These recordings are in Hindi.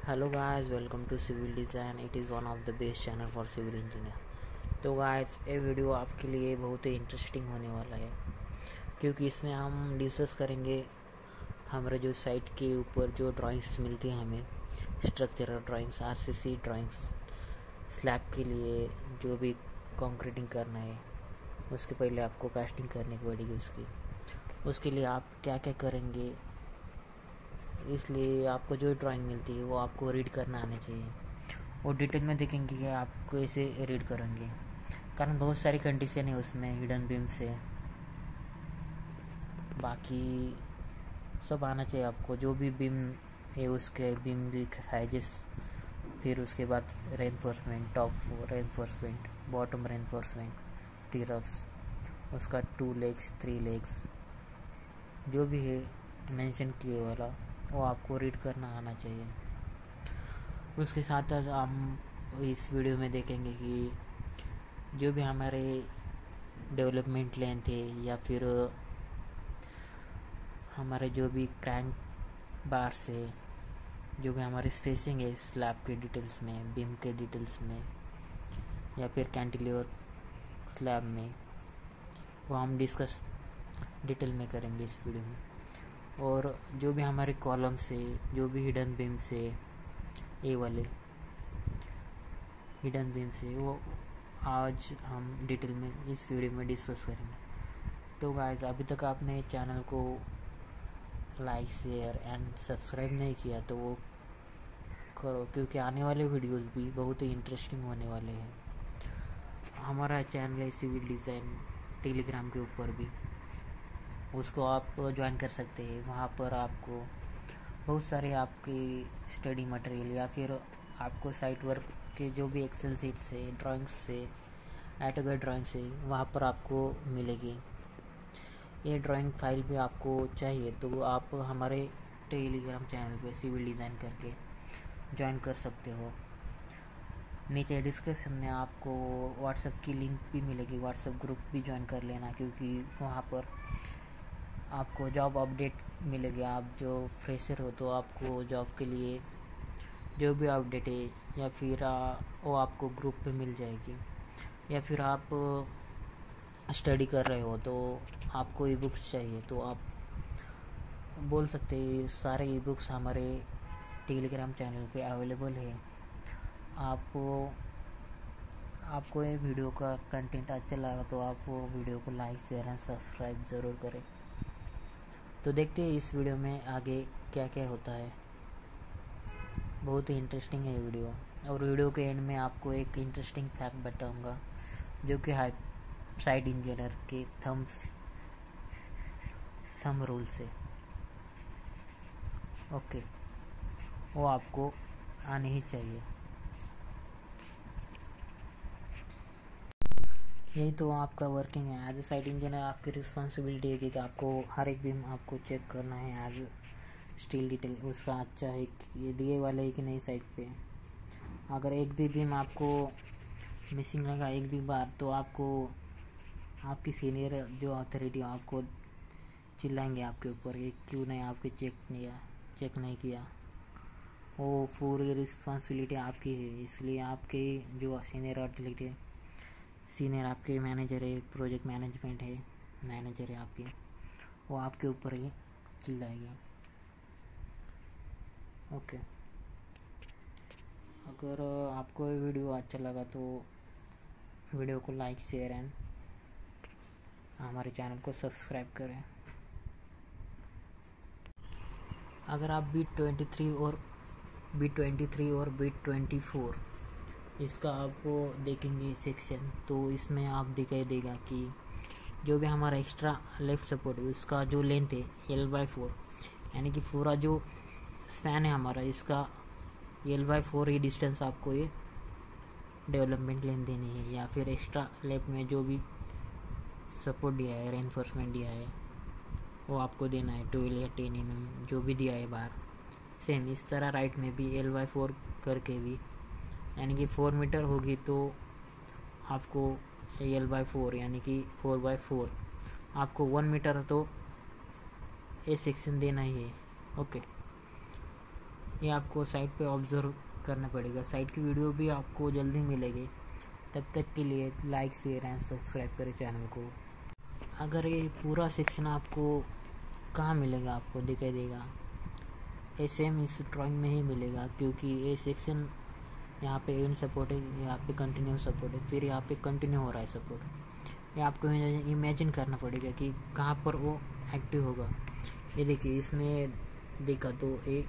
Hello guys, welcome to Civil Design. It is one of the best channel for civil engineer. तो गाइस, ये वीडियो आपके लिए बहुत ही इंटरेस्टिंग होने वाला है, क्योंकि इसमें हम डिस्कस करेंगे हमारे जो साइट के ऊपर जो ड्राइंग्स मिलती हैं हमें, structural drawings, RCC drawings, slab के लिए जो भी कंक्रीटिंग करना है उसके पहले आपको कास्टिंग करनी पड़ेगी। उसके लिए आप क्या क्या करेंगे, इसलिए आपको जो ड्राइंग मिलती है वो आपको रीड करना आना चाहिए। और डिटेल में देखेंगे कि आप कैसे रीड करेंगे, कारण बहुत सारी कंडीशन है उसमें हिडन बीम से। बाकी सब आना चाहिए आपको, जो भी बीम है उसके बीम साइजेस, फिर उसके बाद reinforcement, top reinforcement, bottom reinforcement, टीरफ्स, उसका 2 लेग्स 3 लेग्स जो भी है मेंशन किए वाला, वो आपको रीड करना आना चाहिए। उसके साथ साथ हम इस वीडियो में देखेंगे कि जो भी हमारे डेवलपमेंट लेंथ है या फिर हमारे जो भी क्रैंक बार से जो भी हमारी स्पेसिंग है स्लैब के डिटेल्स में, बीम के डिटेल्स में या फिर कैंटिलीवर स्लैब में, वो हम डिस्कस डिटेल में करेंगे इस वीडियो में। और जो भी हमारे कॉलम से, जो भी हिडन बीम से, ए वाले हिडन बीम से, वो आज हम डिटेल में इस वीडियो में डिस्कस करेंगे। तो गाइस, अभी तक आपने चैनल को लाइक, शेयर एंड सब्सक्राइब नहीं किया तो वो करो, क्योंकि आने वाले वीडियोस भी बहुत ही इंटरेस्टिंग होने वाले हैं। हमारा चैनल है सिविल डिज़ाइन, टेलीग्राम के ऊपर भी, उसको आप ज्वाइन कर सकते हैं। वहाँ पर आपको बहुत सारे आपके स्टडी मटेरियल या फिर आपको साइट वर्क के जो भी एक्सेल सीट से, ड्राइंग्स से, एटोगेट ड्राइंग से वहाँ पर आपको मिलेगी। ये ड्राइंग फाइल भी आपको चाहिए तो आप हमारे टेलीग्राम चैनल पे सिविल डिज़ाइन करके ज्वाइन कर सकते हो। नीचे डिस्क्रिप्शन में आपको व्हाट्सएप की लिंक भी मिलेगी, व्हाट्सएप ग्रुप भी ज्वाइन कर लेना, क्योंकि वहाँ पर आपको जॉब अपडेट मिलेगी। आप जो फ्रेशर हो तो आपको जॉब के लिए जो भी अपडेट है या फिर वो आपको ग्रुप पे मिल जाएगी। या फिर आप स्टडी कर रहे हो तो आपको ई बुक्स चाहिए तो आप बोल सकते हैं, सारे ई बुक्स हमारे टेलीग्राम चैनल पे अवेलेबल है। आपको ये वीडियो का कंटेंट अच्छा लगा तो आप वो वीडियो को लाइक, शेयर एंड सब्सक्राइब ज़रूर करें। तो देखते हैं इस वीडियो में आगे क्या क्या होता है। बहुत ही इंटरेस्टिंग है वीडियो। और वीडियो के एंड में आपको एक इंटरेस्टिंग फैक्ट बताऊंगा, जो कि साइट इंजीनियर के थंब रूल से, ओके, वो आपको आने ही चाहिए। यही तो आपका वर्किंग है एज ए साइट इंजीनियर। आपकी रिस्पॉन्सिबिलिटी है कि आपको हर एक बीम आपको चेक करना है एज स्टील डिटेल उसका अच्छा है, ये दिए वाले है कि नहीं साइट पे। अगर एक भी बीम आपको मिसिंग लगा एक भी बार, तो आपको आपकी सीनियर जो अथॉरिटी आपको चिल्लाएंगे आपके ऊपर, ये क्यों नहीं आपके चेक नहीं किया। वो पूरी रिस्पॉन्सिबिलिटी आपकी है, इसलिए आपके जो सीनियर अथॉरिटी, सीनियर आपके मैनेजर है, प्रोजेक्ट मैनेजमेंट है, मैनेजर है आपके, वो आपके ऊपर ही चिल्लाएगी। ओके, अगर आपको ये वीडियो अच्छा लगा तो वीडियो को लाइक, शेयर एंड हमारे चैनल को सब्सक्राइब करें। अगर आप B23 और B24 इसका आप देखेंगे सेक्शन, तो इसमें आप दिखाई देगा कि जो भी हमारा एक्स्ट्रा लेफ्ट सपोर्ट है उसका जो लेंथ है L/4, यानी कि पूरा जो स्पैन है हमारा, इसका L/4 ही डिस्टेंस आपको ये डेवलपमेंट लेंथ देनी है। या फिर एक्स्ट्रा लेफ्ट में जो भी सपोर्ट दिया है, रेनफोर्समेंट दिया है, वो आपको देना है 12 या 10 mm जो भी दिया है बाहर। सेम इस तरह राइट में भी L/4 करके भी, यानी कि 4 मीटर होगी तो आपको L/4 यानी कि 4/4 आपको 1 मीटर तो ए सेक्शन देना ही है। ओके, ये आपको साइट पे ऑब्जर्व करना पड़ेगा। साइट की वीडियो भी आपको जल्दी मिलेगी। तब तक के लिए लाइक शेयर एंड सब्सक्राइब करें चैनल को। अगर ये पूरा सेक्शन आपको कहाँ मिलेगा, आपको दिखाई देगा, ये सेम इस ड्राइंग में ही मिलेगा, क्योंकि ये सेक्शन यहाँ पे एंड सपोर्ट है, यहाँ पे कंटिन्यू सपोर्ट है, फिर यहाँ पे कंटिन्यू हो रहा है सपोर्ट। ये आपको इमेजिन करना पड़ेगा कि कहाँ पर वो एक्टिव होगा। ये देखिए, इसमें देखा तो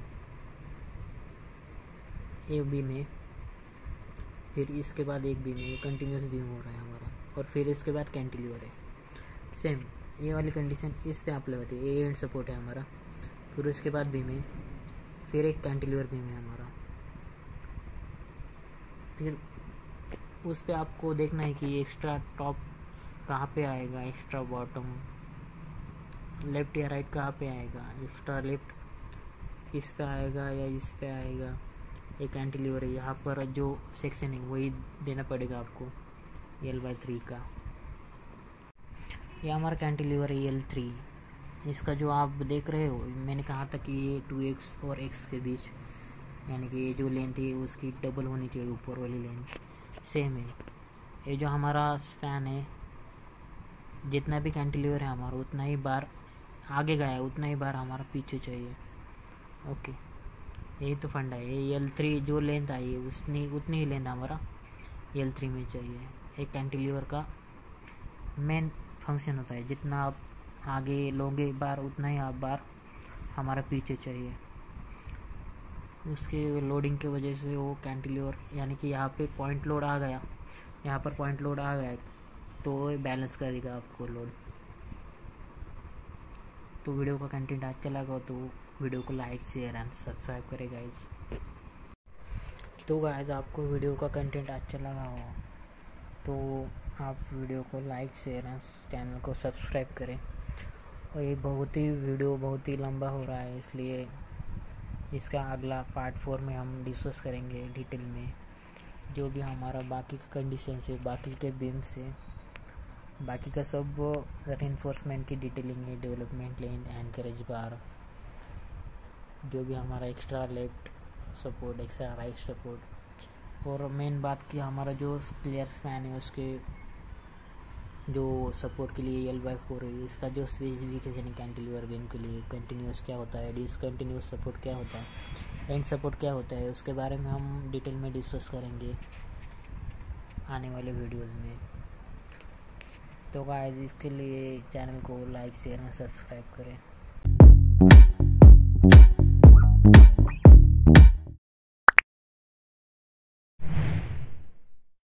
ए बी में, फिर इसके बाद एक बीम है, कंटिन्यूस बीम हो रहा है हमारा, और फिर इसके बाद कैंटिलीवर है। सेम ये वाली कंडीशन इस पे अप्लाई होती है। ए एंड सपोर्ट है हमारा, फिर उसके बाद बीम है, फिर एक कैंटिलीवर बीम है हमारा। फिर उस पे आपको देखना है कि एक्स्ट्रा टॉप कहाँ पे आएगा, एक्स्ट्रा बॉटम लेफ्ट या राइट कहाँ पे आएगा, एक्स्ट्रा लेफ्ट इस पे आएगा या इस पे आएगा। एक कैंटिलीवर है, यहाँ पर जो सेक्शन है वही देना पड़ेगा आपको L/3 का। ये हमारा कैंटिलीवर है L3। इसका जो आप देख रहे हो, मैंने कहा था कि ये 2x और x के बीच, यानी कि ये जो लेंथ है उसकी डबल होनी चाहिए, ऊपर वाली लेंथ सेम है। ये जो हमारा स्पैन है, जितना भी कैंटिलीवर है हमारा उतना ही बार आगे गया है, उतना ही बार हमारा पीछे चाहिए। ओके, यही तो फंडा है। ये L3 जो लेंथ आई है उतनी ही लेंथ हमारा L3 में चाहिए। एक कैंटिलीवर का मेन फंक्शन होता है, जितना आप आगे लोगे बार उतना ही आप बार हमारा पीछे चाहिए। उसके लोडिंग की वजह से वो कैंटिलीवर, यानी कि यहाँ पे पॉइंट लोड आ गया, यहाँ पर पॉइंट लोड आ गया तो बैलेंस करेगा आपको लोड। तो वीडियो का कंटेंट अच्छा लगा तो वीडियो को लाइक शेयर एंड सब्सक्राइब करें गाइज। तो गाइज आपको वीडियो का कंटेंट अच्छा लगा हो तो आप वीडियो को लाइक शेयर एंड चैनल को सब्सक्राइब करें। और ये वीडियो बहुत ही लंबा हो रहा है, इसलिए इसका अगला पार्ट 4 में हम डिस्कस करेंगे डिटेल में जो भी हमारा बाकी का कंडीशन से, बाकी के बीम से, बाकी का सब रेनफोर्समेंट की डिटेलिंग है, डेवलपमेंट लेंथ, एनकरेज बार, जो भी हमारा extra left support, extra right support, और मेन बात कि हमारा जो क्लियर स्पैन है उसके जो सपोर्ट के लिए L/4 है, इसका जो स्पेसिफिकेशन है कैंटिलीवर बीम के लिए, कंटिन्यूस क्या होता है, डिसकंटिन्यूस सपोर्ट क्या होता है, एंड सपोर्ट क्या होता है, उसके बारे में हम डिटेल में डिस्कस करेंगे आने वाले वीडियोस में। तो गाइस इसके लिए चैनल को लाइक शेयर और सब्सक्राइब करें।